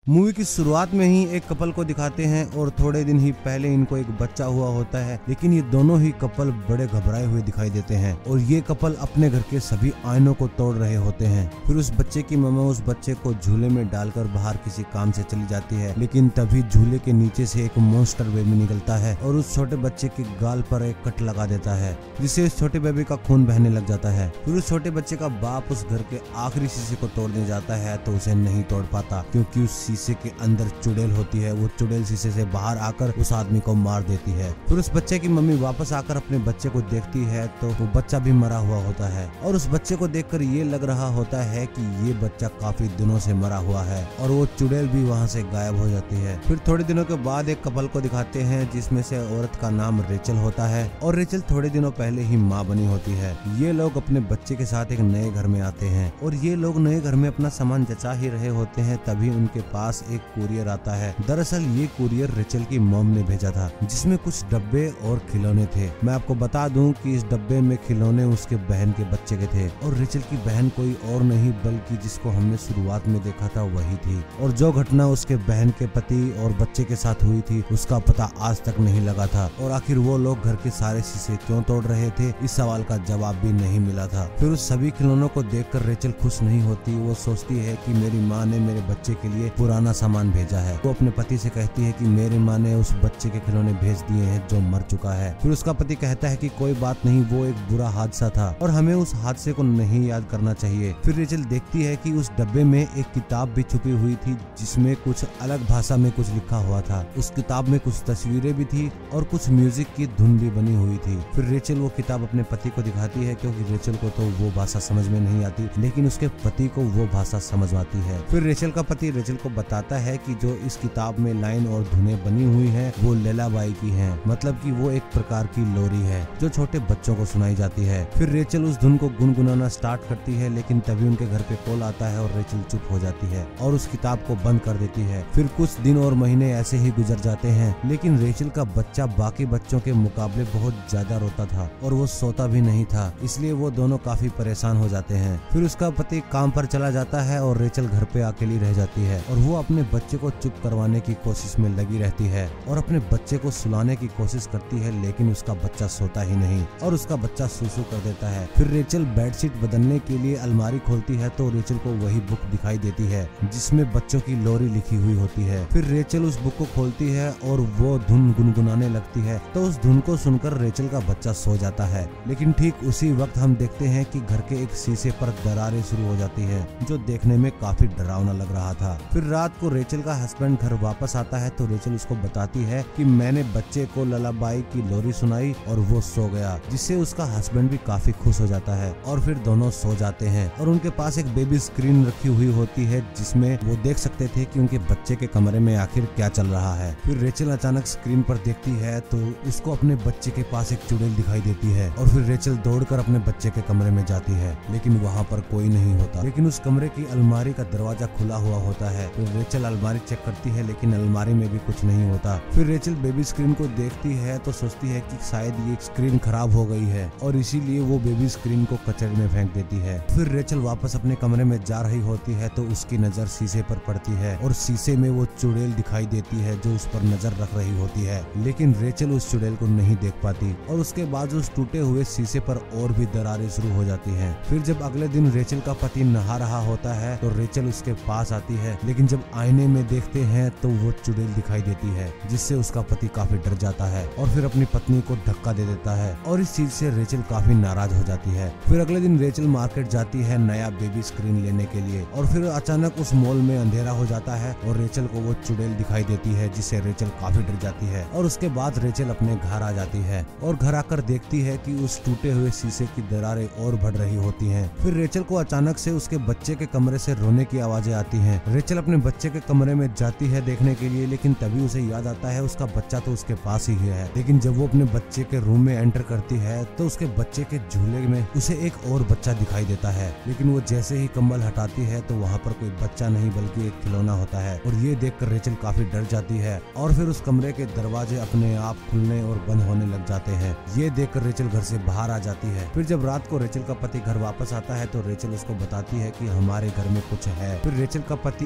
Movie की शुरुआत में ही एक कपल को दिखाते हैं और थोड़े दिन ही पहले इनको एक बच्चा हुआ होता है, लेकिन ये दोनों ही कपल बड़े घबराए हुए दिखाई देते हैं और ये कपल अपने घर के सभी आईनों को तोड़ रहे होते हैं। फिर उस बच्चे की मम्मा उस बच्चे को झूले में डालकर बाहर किसी काम से चली जाती है, लेकिन तभी झूले के नीचे से एक मॉन्स्टर बेबी निकलता है और उस छोटे बच्चे के गाल पर एक कट लगा देता है, जिससे उस छोटे बेबी का खून बहने लग जाता है। फिर उस छोटे बच्चे का बाप उस घर के आखिरी शीशे को तोड़ने जाता है तो उसे नहीं तोड़ पाता, क्योंकि उस शीशे के अंदर चुड़ैल होती है। वो चुड़ैल शीशे से बाहर आकर उस आदमी को मार देती है। फिर उस बच्चे की मम्मी वापस आकर अपने बच्चे को देखती है तो वो बच्चा भी मरा हुआ होता है और उस बच्चे को देखकर ये लग रहा होता है कि ये बच्चा काफी दिनों से मरा हुआ है और वो चुड़ैल भी वहाँ से गायब हो जाती है। फिर थोड़े दिनों के बाद एक कपल को दिखाते हैं जिसमें से औरत का नाम रेचल होता है और रेचल थोड़े दिनों पहले ही माँ बनी होती है। ये लोग अपने बच्चे के साथ एक नए घर में आते हैं और ये लोग नए घर में अपना सामान जचा ही रहे होते हैं, तभी उनके पास एक कुरियर आता है। दरअसल ये कुरियर रेचल की मॉम ने भेजा था, जिसमें कुछ डब्बे और खिलौने थे। मैं आपको बता दूं कि इस डब्बे में खिलौने उसके बहन के बच्चे के थे और रेचल की बहन कोई और नहीं बल्कि जिसको हमने शुरुआत में देखा था वही थी। और जो घटना उसके बहन के पति और बच्चे के साथ हुई थी उसका पता आज तक नहीं लगा था और आखिर वो लोग घर के सारे शीशे क्यों तोड़ रहे थे, इस सवाल का जवाब भी नहीं मिला था। फिर उस सभी खिलौनों को देखकर रेचल खुश नहीं होती। वो सोचती है कि मेरी माँ ने मेरे बच्चे के लिए पुराना सामान भेजा है। वो अपने पति से कहती है कि मेरी माँ ने उस बच्चे के खिलौने भेज दिए हैं जो मर चुका है। फिर उसका पति कहता है कि कोई बात नहीं, वो एक बुरा हादसा था और हमें उस हादसे को नहीं याद करना चाहिए। फिर रेचल देखती है कि उस डब्बे में एक किताब भी छुपी हुई थी जिसमें कुछ अलग भाषा में कुछ लिखा हुआ था। उस किताब में कुछ तस्वीरें भी थी और कुछ म्यूजिक की धुन भी बनी हुई थी। फिर रेचल वो किताब अपने पति को दिखाती है, क्योंकि रेचल को तो वो भाषा समझ में नहीं आती, लेकिन उसके पति को वो भाषा समझ आती है। फिर रेचल का पति रेचल को बताता है कि जो इस किताब में लाइन और धुनें बनी हुई हैं वो लैलाबाई की हैं, मतलब कि वो एक प्रकार की लोरी है जो छोटे बच्चों को सुनाई जाती है। फिर रेचल उस धुन को गुनगुनाना स्टार्ट करती है, लेकिन तभी उनके घर पे कॉल आता है और रेचल चुप हो जाती है और उस किताब को बंद कर देती है। फिर कुछ दिन और महीने ऐसे ही गुजर जाते हैं, लेकिन रेचल का बच्चा बाकी बच्चों के मुकाबले बहुत ज्यादा रोता था और वो सोता भी नहीं था, इसलिए वो दोनों काफी परेशान हो जाते हैं। फिर उसका पति काम पर चला जाता है और रेचल घर पे अकेली रह जाती है और वो अपने बच्चे को चुप करवाने की कोशिश में लगी रहती है और अपने बच्चे को सुलाने की कोशिश करती है, लेकिन उसका बच्चा सोता ही नहीं और उसका बच्चा सुसु कर देता है। फिर रेचल बेडशीट बदलने के लिए अलमारी खोलती है तो रेचल को वही बुक दिखाई देती है जिसमें बच्चों की लोरी लिखी हुई होती है। फिर रेचल उस बुक को खोलती है और वो धुन गुनगुनाने लगती है तो उस धुन को सुनकर रेचल का बच्चा सो जाता है, लेकिन ठीक उसी वक्त हम देखते हैं कि घर के एक शीशे पर दरारें शुरू हो जाती है जो देखने में काफी डरावना लग रहा था। फिर रात को रेचल का हस्बैंड घर वापस आता है तो रेचल उसको बताती है कि मैंने बच्चे को ललाबाई की लोरी सुनाई और वो सो गया, जिससे उसका हस्बैंड भी काफी खुश हो जाता है और फिर दोनों सो जाते हैं और उनके पास एक बेबी स्क्रीन रखी हुई होती है जिसमें वो देख सकते थे कि उनके बच्चे के कमरे में आखिर क्या चल रहा है। फिर रेचल अचानक स्क्रीन पर देखती है तो उसको अपने बच्चे के पास एक चुड़ैल दिखाई देती है और फिर रेचल दौड़कर अपने बच्चे के कमरे में जाती है, लेकिन वहाँ पर कोई नहीं होता, लेकिन उस कमरे की अलमारी का दरवाजा खुला हुआ होता है। फिर रेचल अलमारी चेक करती है, लेकिन अलमारी में भी कुछ नहीं होता। फिर रेचल बेबी स्क्रीन को देखती है तो सोचती है कि शायद ये स्क्रीन खराब हो गई है और इसीलिए वो बेबी स्क्रीन को कचरे में फेंक देती है। फिर रेचल वापस अपने कमरे में जा रही होती है तो उसकी नजर शीशे पर पड़ती है और शीशे में वो चुड़ैल दिखाई देती है जो उस पर नजर रख रही होती है, लेकिन रेचल उस चुड़ैल को नहीं देख पाती और उसके बाद उस टूटे हुए शीशे पर और भी दरारें शुरू हो जाती हैं। फिर जब अगले दिन रेचल का पति नहा रहा होता है तो रेचल उसके पास आती है, लेकिन जब आईने में देखते हैं तो वो चुड़ैल दिखाई देती है, जिससे उसका पति काफी डर जाता है और फिर अपनी पत्नी को धक्का दे देता है और इस चीज से रेचल काफी नाराज हो जाती है। फिर अगले दिन रेचल मार्केट जाती है नया बेबी स्क्रीन लेने के लिए और फिर अचानक उस मॉल में अंधेरा हो जाता है और रेचल को वो चुड़ैल दिखाई देती है, जिससे रेचल काफी डर जाती है और उसके बाद रेचल अपने घर आ जाती है और घर आकर देखती है कि उस टूटे हुए शीशे की दरारें और बढ़ रही होती हैं। फिर रेचल को अचानक से उसके बच्चे के कमरे से रोने की आवाजें आती हैं। रेचल अपने बच्चे के कमरे में जाती है देखने के लिए, लेकिन तभी उसे याद आता है उसका बच्चा तो उसके पास ही है। लेकिन जब वो अपने बच्चे के रूम में एंटर करती है तो उसके बच्चे के झूले में उसे एक और बच्चा दिखाई देता है, लेकिन वो जैसे ही कंबल हटाती है तो वहाँ पर कोई बच्चा नहीं बल्कि एक खिलौना होता है और ये देखकर रेचल काफी डर जाती है और फिर उस कमरे के दरवाजे अपने आप खुलने और बंद होने लग जाते हैं। ये देखकर रेचल घर से बाहर आ जाती है। फिर जब रात को रेचल का पति घर वापस आता है तो रेचल उसको बताती है कि हमारे घर में कुछ है। फिर रेचल का पति एक रोड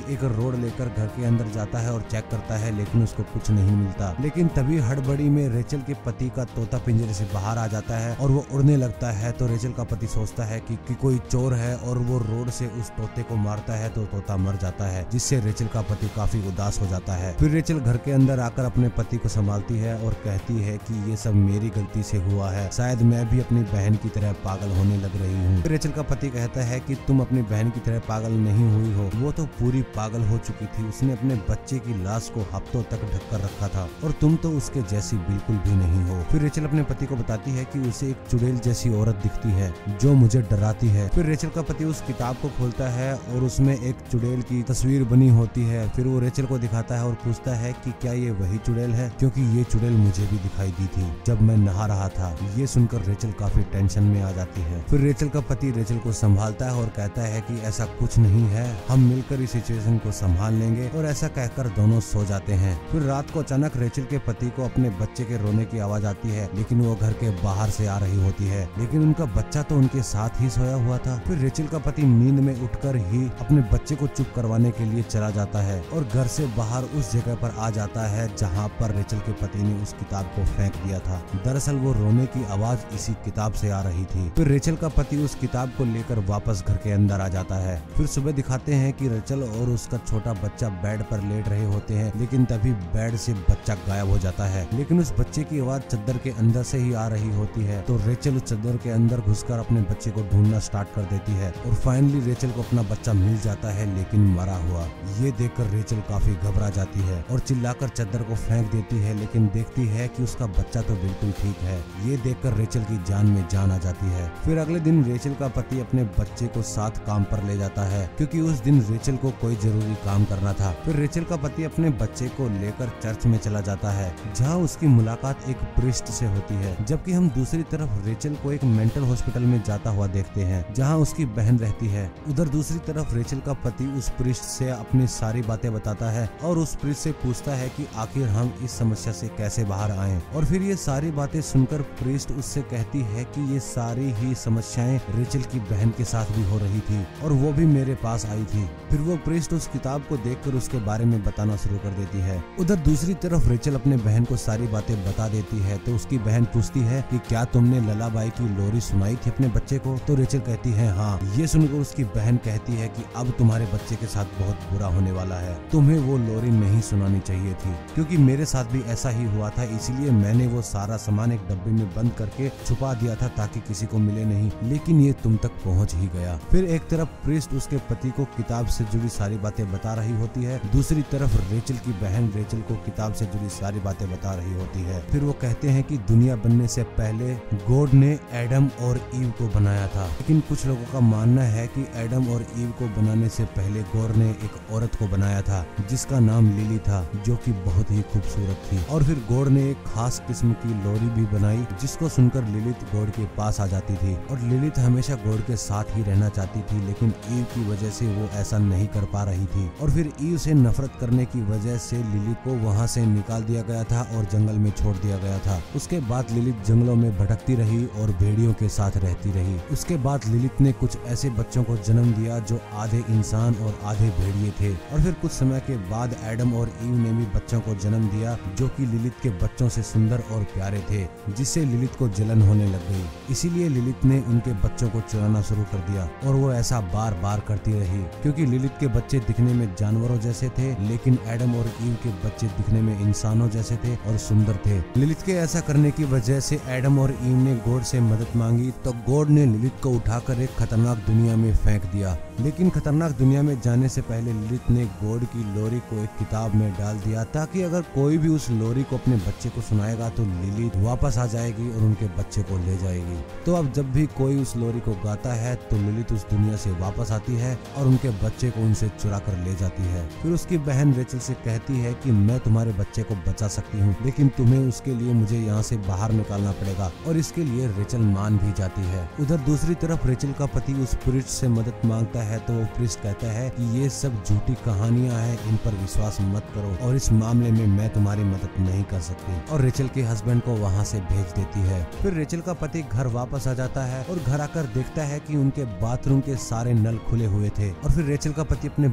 तोड़ लेकर घर के अंदर जाता है और चेक करता है, लेकिन उसको कुछ नहीं मिलता। लेकिन तभी हड़बड़ी में रेचल के पति का तोता पिंजरे से बाहर आ जाता है और वो उड़ने लगता है। तो रेचल का पति सोचता है कि कोई चोर है और वो रोड से उस तोते को मारता है तो तोता मर जाता है, जिससे रेचल का पति काफी उदास हो जाता है। फिर रेचल घर के अंदर आकर अपने पति को संभालती है और कहती है कि ये सब मेरी गलती से हुआ है, शायद मैं भी अपनी बहन की तरह पागल होने लग रही हूँ। रेचल का पति कहता है कि तुम अपनी बहन की तरह पागल नहीं हुई हो, वो तो पूरी पागल हो चुकी थी, उसने अपने बच्चे की लाश को हफ्तों तक ढक कर रखा था और तुम तो उसके जैसी बिल्कुल भी नहीं हो। फिर रेचल अपने पति को बताती है कि उसे एक चुड़ैल जैसी औरत दिखती है जो मुझे डराती है। फिर रेचल का पति उस किताब को खोलता है और उसमें एक चुड़ैल की तस्वीर बनी होती है। फिर वो रेचल को दिखाता है और पूछता है कि क्या ये वही चुड़ैल है, क्योंकि ये चुड़ैल मुझे भी दिखाई दी थी जब मैं नहा रहा था। ये सुनकर रेचल काफी टेंशन में आ जाती है। फिर रेचल का पति रेचल को संभालता है और कहता है कि ऐसा कुछ नहीं है, हम मिलकर इस सिचुएशन को संभाल लेंगे, और ऐसा कहकर दोनों सो जाते हैं। फिर रात को अचानक रेचल के पति को अपने बच्चे के रोने की आवाज आती है, लेकिन वो घर के बाहर से आ रही होती है, लेकिन उनका बच्चा तो उनके साथ ही सोया हुआ था। फिर रेचल का पति नींद में उठकर ही अपने बच्चे को चुप करवाने के लिए चला जाता है और घर से बाहर उस जगह पर आ जाता है जहाँ पर रेचल के पति ने उस किताब को फेंक दिया था। दरअसल वो रोने की आवाज इसी किताब से आ रही थी। फिर रेचल का पति उस किताब को लेकर वापस घर के अंदर आ जाता है। फिर सुबह दिखाते हैं कि रेचल और उसका छोटा बच्चा बेड पर लेट रहे होते हैं, लेकिन तभी बेड से बच्चा गायब हो जाता है। लेकिन उस बच्चे की आवाज चद्दर के अंदर से ही आ रही होती है। तो रेचल उस चद्दर के अंदर घुसकर अपने बच्चे को ढूंढना स्टार्ट कर देती है और फाइनली रेचल को अपना बच्चा मिल जाता है, लेकिन मरा हुआ। ये देखकर रेचल काफी घबरा जाती है और चिल्लाकर चद्दर को फेंक देती है, लेकिन देखती है कि उसका बच्चा तो बिल्कुल ठीक है। ये देखकर रेचल की जान में जान आ जाती है। फिर अगले दिन रेचल का पति अपने बच्चे को साथ काम पर ले जाता है, क्योंकि उस दिन रेचल को कोई जरूरी काम करना था। फिर रेचल का पति अपने बच्चे को लेकर चर्च में चला जाता है, जहाँ उसकी मुलाकात एक प्रीस्ट से होती है, जबकि हम दूसरी तरफ रेचल को एक मेंटल हॉस्पिटल में जाता हुआ देखते हैं, जहाँ उसकी बहन रहती है। उधर दूसरी तरफ रेचल का पति उस प्रीस्ट से अपनी सारी बातें बताता है और उस प्रीस्ट से पूछता है कि आखिर हम इस समस्या से कैसे बाहर आए। और फिर ये सारी बातें सुनकर प्रीस्ट उससे कहती है कि ये सारी ही समस्याएं रेचल की बहन के साथ भी हो रही थी और वो भी मेरे पास आई थी। फिर वो प्रीस्ट उस किताब को देखकर उसके बारे में बताना शुरू कर देती है। उधर दूसरी तरफ रेचल अपने बहन को सारी बातें बता देती है। तो उसकी बहन पूछती है कि क्या तुमने ललाबाई की लोरी सुनाई थी अपने बच्चे को? तो रेचल कहती है हाँ। ये सुनकर उसकी बहन कहती है कि अब तुम्हारे बच्चे के साथ बहुत बुरा होने वाला है, तुम्हें वो लोरी नहीं सुनानी चाहिए थी, क्योंकि मेरे साथ भी ऐसा ही हुआ था, इसीलिए मैंने वो सारा सामान एक डब्बे में बंद करके छुपा दिया था ताकि किसी को मिले नहीं, लेकिन ये तुम तक पहुंच ही गया। फिर एक तरफ प्रीस्ट उसके पति को किताब से जुड़ी सारी बातें बता रही होती है, दूसरी तरफ रेचल की बहन रेचल को किताब से जुड़ी सारी बातें बता रही होती है। फिर वो कहते हैं कि दुनिया बनने से पहले गॉड ने एडम और ईव को बनाया था, लेकिन कुछ लोगों का मानना है कि एडम और ईव को बनाने से पहले गॉड ने एक औरत को बनाया था जिसका नाम लिली था, जो कि बहुत ही खूबसूरत थी। और फिर गॉड ने एक खास किस्म की लोरी भी बनाई, जिसको सुनकर लिलित गॉड के पास आ जाती थी। और लिलित हमेशा गॉड के साथ ही रहना चाहती थी, लेकिन ईव की वजह से वो ऐसा नहीं कर पा रही थी। और फिर ईव से नफरत करने की वजह से लिलित को वहाँ से निकाल दिया गया था और जंगल में छोड़ दिया गया था। उसके बाद लिलित जंगलों में भटकती रही और भेड़ियों के साथ रहती रही। उसके बाद लिलित ने कुछ ऐसे बच्चों को जन्म दिया जो आधे इंसान और आधे भेड़िए थे। और फिर कुछ समय के बाद एडम और ईव ने भी बच्चों को जन्म दिया, जो कि लिलित के बच्चों से सुंदर और प्यारे थे, जिससे लिलित को जलन होने लग गई। इसीलिए लिलित ने उनके बच्चों को चुराना शुरू कर दिया और वो ऐसा बार बार करती रही, क्योंकि लिलित के बच्चे दिखने में जानवरों जैसे थे, लेकिन एडम और ईव के बच्चे दिखने में इंसानों जैसे थे और सुंदर थे। लिलित के ऐसा करने की वजह से एडम और ईव ने गॉड से मदद मांगी, तो गॉड ने लिलित को उठाकर एक खतरनाक दुनिया में फेंक दिया। लेकिन खतरनाक दुनिया में जाने से पहले लिलित ने गॉड की लोरी को एक किताब में डाल दिया, ताकि अगर कोई भी उस लोरी को अपने बच्चे को सुनाएगा तो लिलित वापस आ जाएगी और उनके बच्चे को ले जाएगी। तो अब जब भी कोई उस लोरी को गाता है तो लिलित उस दुनिया से वापस आती है और उनके बच्चे को उनसे चुरा कर ले जाती है। फिर उसकी बहन रेचल से कहती है कि मैं तुम्हारे बच्चे को बचा सकती हूँ, लेकिन तुम्हें उसके लिए मुझे यहाँ से बाहर निकालना पड़ेगा, और इसके लिए रेचल मान भी जाती है। उधर दूसरी तरफ रेचल का पति उस प्रीस्ट से मदद मांगता है, तो वो प्रीस्ट कहता है कि ये सब झूठी कहानियां हैं, इन पर विश्वास मत करो और इस मामले में मैं तुम्हारी मदद नहीं कर सकती, और रेचल के हस्बैंड को वहाँ से भेज देती है। फिर रेचल का पति घर वापस आ जाता है और घर आकर देखता है कि उनके बाथरूम के सारे नल खुले हुए थे। और फिर रेचल का पति अपने बच्चे को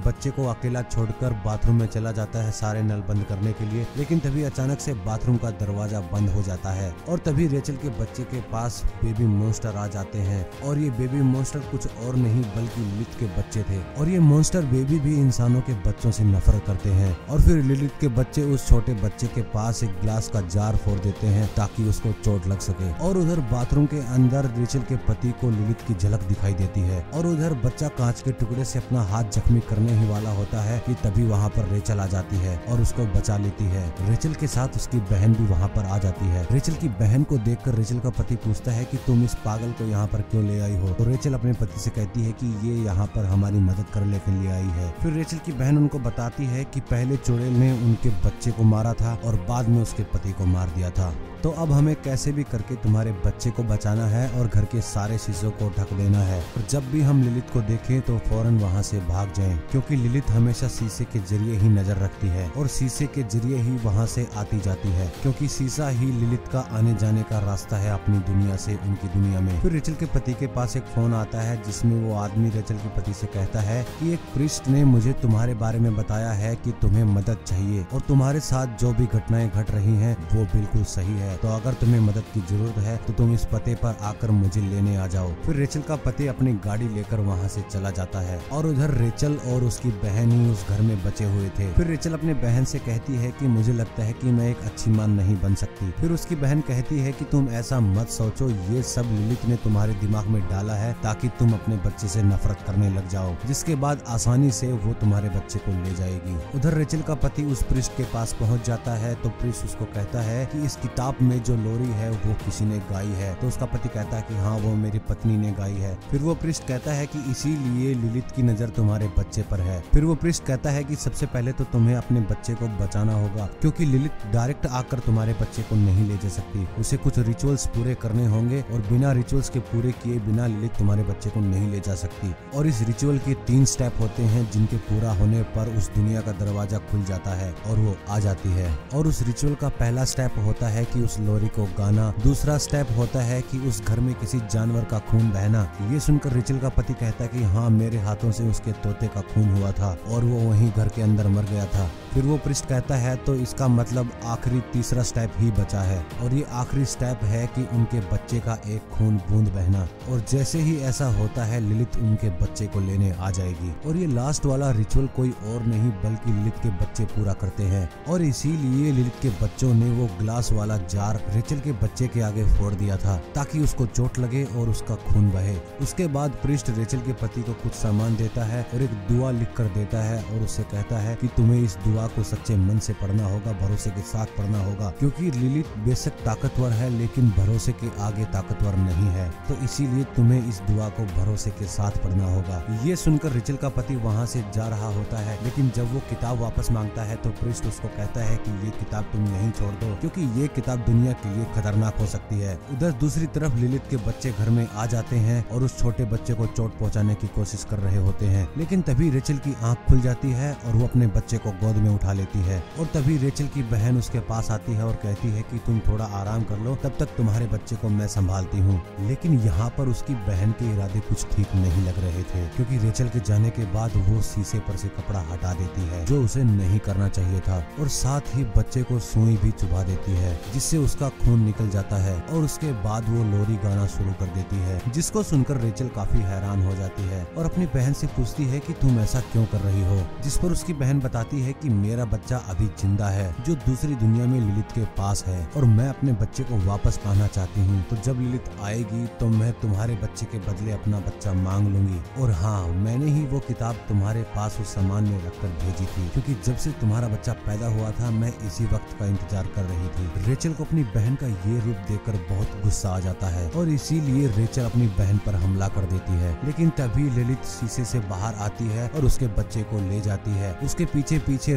वो अकेला छोड़कर बाथरूम में चला जाता है सारे नल बंद करने के लिए, लेकिन तभी अचानक से बाथरूम का दरवाजा बंद हो जाता है और तभी रेचल के बच्चे के पास बेबी मॉन्स्टर आ जाते हैं। और ये बेबी मॉन्स्टर कुछ और नहीं बल्कि लिलिथ के बच्चे थे और ये मॉन्स्टर बेबी भी इंसानों के बच्चों से नफरत करते हैं। और फिर लिलिथ के बच्चे उस छोटे बच्चे के पास एक ग्लास का जार फोड़ देते हैं ताकि उसको चोट लग सके। और उधर बाथरूम के अंदर रेचल के पति को लिलिथ की झलक दिखाई देती है और उधर बच्चा कांच के टुकड़े से अपना हाथ जख्मी करने ही वाला होता है कि तभी वहाँ पर रेचल आ जाती है और उसको बचा लेती है। रेचल के साथ उसकी बहन भी वहाँ पर आ जाती है। रेचल की बहन को देखकर रेचल का पति पूछता है कि तुम इस पागल को यहाँ पर क्यों ले आई हो? तो रेचल अपने पति से कहती है कि ये यहाँ पर हमारी मदद करने के लिए आई है। फिर रेचल की बहन उनको बताती है कि पहले चुड़ैल ने उनके बच्चे को मारा था और बाद में उसके पति को मार दिया था, तो अब हमें कैसे भी करके तुम्हारे बच्चे को बचाना है और घर के सारे शीशों को ढक देना है। और जब भी हम लिलिथ को देखें तो फौरन वहाँ से भाग जाएं, क्योंकि लिलिथ हमेशा शीशे के जरिए ही नजर रखती है और शीशे के जरिए ही वहाँ से आती जाती है, क्योंकि शीशा ही लिलिथ का आने जाने का रास्ता है अपनी दुनिया से उनकी दुनिया में। फिर रेचल के पति के पास एक फोन आता है जिसमें वो आदमी रेचल के पति से कहता है कि एक प्रीस्ट ने मुझे तुम्हारे बारे में बताया है कि तुम्हें मदद चाहिए और तुम्हारे साथ जो भी घटनाएं घट रही हैं वो बिल्कुल सही है, तो अगर तुम्हें मदद की जरूरत है तो तुम इस पते पर आकर मुझे लेने आ जाओ। फिर रेचल का पति अपनी गाड़ी लेकर वहाँ से चला जाता है और उधर रेचल और उसकी बहन ही उस घर में बचे हुए थे। फिर रेचल अपने बहन से कहती है कि मुझे लगता है कि मैं एक अच्छी मां नहीं बन सकती। फिर उसकी बहन कहती है कि तुम ऐसा मत सोचो, ये सब लिलिथ ने तुम्हारे दिमाग में डाला है ताकि तुम अपने बच्चे से नफरत करने लग जाओ, जिसके बाद आसानी से वो तुम्हारे बच्चे को ले जाएगी। उधर रेचल का पति उस प्रीस्ट के पास पहुँच जाता है तो प्रीस्ट उसको कहता है कि इस किताब में जो लोरी है वो किसी ने गाई है। तो उसका पति कहता है कि हाँ वो मेरी पत्नी ने गाई है। फिर वो प्रीस्ट कहता है कि इसीलिए लिलिथ की नजर तुम्हारे बच्चे पर है। फिर वो प्रीस्ट कहता है कि सबसे पहले तो तुम्हें अपने बच्चे को बचाना होगा, क्योंकि लिलिथ डायरेक्ट आकर तुम्हारे बच्चे को नहीं ले जा सकती, उसे कुछ रिचुअल्स पूरे करने होंगे और बिना रिचुअल्स के पूरे किए बिना लिलिथ तुम्हारे बच्चे को नहीं ले जा सकती। और इस रिचुअल के 3 स्टेप होते हैं जिनके पूरा होने पर उस दुनिया का दरवाजा खुल जाता है और वो आ जाती है। और उस रिचुअल का पहला स्टेप होता है कि उस लोरी को गाना, दूसरा स्टेप होता है कि उस घर में किसी जानवर का खून बहना। ये सुनकर रेचल का पति कहता है कि हाँ मेरे हाथों से उसके तोते का खून हुआ था और वो वहीं घर के अंदर मर गया था। फिर वो प्रीस्ट कहता है तो इसका मतलब आखिरी तीसरा स्टेप ही बचा है और ये आखिरी स्टेप है कि उनके बच्चे का एक खून बूंद बहना। और जैसे ही ऐसा होता है लिलिथ उनके बच्चे को लेने आ जाएगी। और ये लास्ट वाला रिचुअल कोई और नहीं बल्कि लिलिथ के बच्चे पूरा करते हैं और इसीलिए लिलिथ के बच्चों ने वो ग्लास वाला जार रेचल के बच्चे के आगे फोड़ दिया था ताकि उसको चोट लगे और उसका खून बहे। उसके बाद प्रीस्ट रेचल के पति को कुछ सामान देता है और एक दुआ लिख कर देता है और उससे कहता है कि तुम्हें इस दुआ को सच्चे मन से पढ़ना होगा, भरोसे के साथ पढ़ना होगा, क्योंकि लिलिथ बेशक ताकतवर है लेकिन भरोसे के आगे ताकतवर नहीं है, तो इसीलिए तुम्हें इस दुआ को भरोसे के साथ पढ़ना होगा। ये सुनकर रेचल का पति वहाँ से जा रहा होता है, लेकिन जब वो किताब वापस मांगता है तो प्रीस्ट उसको कहता है कि ये किताब तुम यहीं छोड़ दो, क्योंकि ये किताब दुनिया के लिए खतरनाक हो सकती है। उधर दूसरी तरफ लिलिथ के बच्चे घर में आ जाते हैं और उस छोटे बच्चे को चोट पहुंचाने की कोशिश कर रहे होते हैं, लेकिन तभी रेचल की आंख खुल जाती है और वो अपने बच्चे को गोद में उठा लेती है। और तभी रेचल की बहन उसके पास आती है और कहती है कि तुम थोड़ा आराम कर लो, तब तक तुम्हारे बच्चे को मैं संभालती हूँ। लेकिन यहाँ पर उसकी बहन के इरादे कुछ ठीक नहीं लग रहे थे, क्योंकि रेचल के जाने के बाद वो शीशे पर से कपड़ा हटा देती है जो उसे नहीं करना चाहिए था, और साथ ही बच्चे को सुई भी चुभा देती है जिससे उसका खून निकल जाता है। और उसके बाद वो लोरी गाना शुरू कर देती है, जिसको सुनकर रेचल काफी हैरान हो जाती है और अपनी बहन से पूछती है कि तुम ऐसा क्यों कर रही हो, जिस पर उसकी बहन बताती है कि मेरा बच्चा अभी जिंदा है जो दूसरी दुनिया में लिलिथ के पास है और मैं अपने बच्चे को वापस पाना चाहती हूँ, तो जब लिलिथ आएगी तो मैं तुम्हारे बच्चे के बदले अपना बच्चा मांग लूंगी। और हाँ, मैंने ही वो किताब तुम्हारे पास उस सामान में रखकर भेजी थी, क्योंकि जब से तुम्हारा बच्चा पैदा हुआ था मैं इसी वक्त का इंतजार कर रही थी। रेचल को अपनी बहन का ये रूप देखकर बहुत गुस्सा आ जाता है और इसीलिए रेचल अपनी बहन पर हमला कर देती है, लेकिन तभी लिलिथ शीशे से बाहर आती है और उसके बच्चे को ले जाती है। उसके पीछे पीछे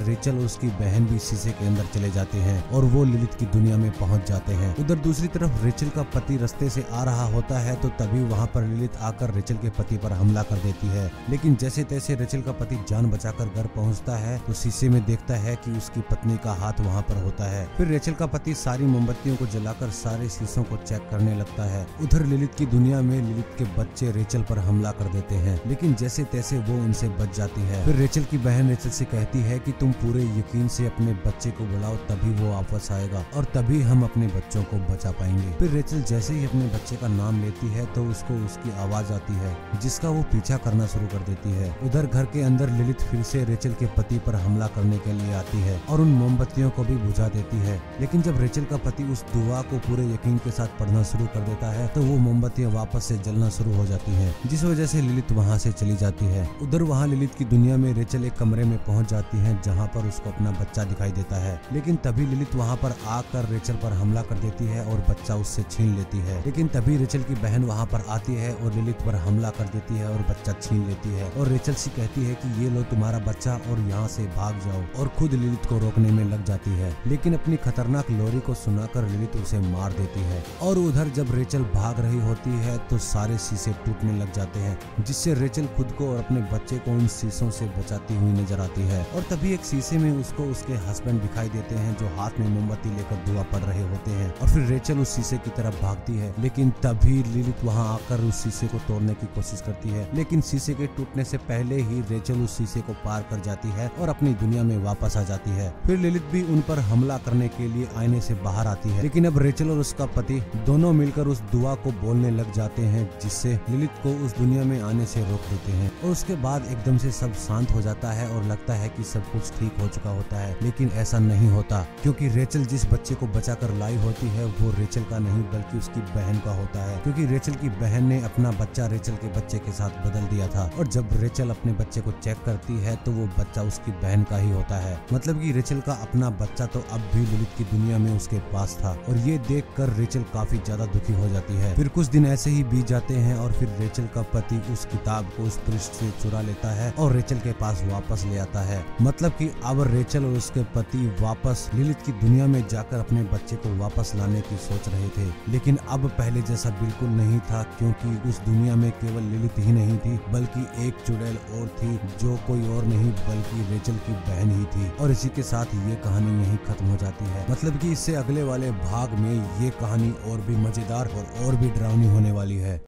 रेचल और उसकी बहन भी शीशे के अंदर चले जाते हैं और वो लिलिथ की दुनिया में पहुंच जाते हैं। उधर दूसरी तरफ रेचल का पति रास्ते से आ रहा होता है तो तभी वहाँ पर लिलिथ आकर रेचल के पति पर हमला कर देती है। लेकिन जैसे तैसे रेचल का पति जान बचाकर घर पहुँचता है तो शीशे में देखता है कि उसकी पत्नी का हाथ वहाँ पर होता है। फिर रेचल का पति सारी मोमबत्तियों को जलाकर सारे शीशों को चेक करने लगता है। उधर लिलिथ की दुनिया में लिलिथ के बच्चे रेचल पर हमला कर देते हैं, लेकिन जैसे तैसे वो उनसे बच जाती है। फिर रेचल की बहन रेचल से कहती है कि तुम पूरे यकीन से अपने बच्चे को बुलाओ, तभी वो वापस आएगा और तभी हम अपने बच्चों को बचा पाएंगे। फिर रेचल जैसे ही अपने बच्चे का नाम लेती है तो उसको उसकी आवाज आती है जिसका वो पीछा करना शुरू कर देती है। उधर घर के अंदर लिलिथ फिर से रेचल के पति पर हमला करने के लिए आती है और उन मोमबत्तियों को भी बुझा देती है। लेकिन जब रेचल का पति उस दुआ को पूरे यकीन के साथ पढ़ना शुरू कर देता है तो वो मोमबत्तियां वापस से जलना शुरू हो जाती हैं, जिस वजह से लिलिथ वहाँ से चली जाती है। उधर वहाँ लिलिथ की दुनिया में रेचल एक कमरे में पहुँच जाती है जहाँ पर उसको अपना बच्चा दिखाई देता है। लेकिन तभी लिलिथ वहाँ पर आकर रेचल पर हमला कर देती है और बच्चा उससे छीन लेती है। लेकिन तभी रेचल की बहन वहाँ पर आती है और लिलिथ पर हमला कर देती है और बच्चा छीन लेती है और रेचल से कहती है कि ये लो तुम्हारा बच्चा और यहाँ से भाग जाओ, और खुद लिलिथ को रोकने में लग जाती है। लेकिन अपनी खतरनाक लोरी को सुनाकर लिलिथ उसे मार देती है। और उधर जब रेचल भाग रही होती है तो सारे शीशे टूटने लग जाते हैं, जिससे रेचल खुद को और अपने बच्चे को उन शीशों से बचाती हुई नजर आती है। और तभी एक शीशे में उसको उसके हस्बैंड दिखाई देते हैं जो हाथ में मोमबत्ती लेकर धुआं पड़ रहे होते हैं। और फिर रेचल उस शीशे की तरफ भागती है, लेकिन तभी लिलिथ वहां आकर उस शीशे को तोड़ने की कोशिश करती है। लेकिन शीशे के टूटने से पहले ही रेचल उस शीशे को पार कर जाती है और अपनी दुनिया में वापस आ जाती है। फिर लिलिथ भी उन पर हमला करने के लिए आईने से बाहर आती है, लेकिन अब रेचल और उसका पति दोनों मिलकर उस दुआ को बोलने लग जाते हैं, जिससे लिलिथ को उस दुनिया में आने से रोक देते हैं। और उसके बाद एकदम से सब शांत हो जाता है और लगता है कि सब कुछ ठीक हो चुका होता है। लेकिन ऐसा नहीं होता, क्योंकि रेचल जिस बच्चे को बचाकर लाई होती है वो रेचल का नहीं बल्कि उसकी बहन का होता है, क्योंकि रेचल की बहन ने अपना बच्चा रेचल के बच्चे के साथ बदल दिया था। और जब रेचल अपने बच्चे को चेक करती है तो वो बच्चा उसकी बहन का ही होता है। मतलब कि रेचल का अपना बच्चा तो अब भी लिलिथ की दुनिया में उसके पास था। और ये देखकर रेचल काफी ज्यादा दुखी हो जाती है। फिर कुछ दिन ऐसे ही बीत जाते हैं और फिर रेचल का पति उस किताब को उस पृष्ठ से चुरा लेता है और रेचल के पास वापस ले आता है। मतलब कि अब रेचल और उसके पति वापस लिलिथ की दुनिया में जाकर अपने बच्चे को वापस लाने की सोच रहे थे। लेकिन अब पहले जैसा बिल्कुल नहीं था, क्योंकि उस दुनिया में केवल लिलिथ ही नहीं थी बल्कि एक चुड़ैल और थी, जो कोई और नहीं बल्कि रेचल की बहन ही थी। और इसी के साथ ये कहानी यहीं खत्म हो जाती है। मतलब कि इससे अगले वाले भाग में ये कहानी और भी मजेदार और भी डरावनी होने वाली है।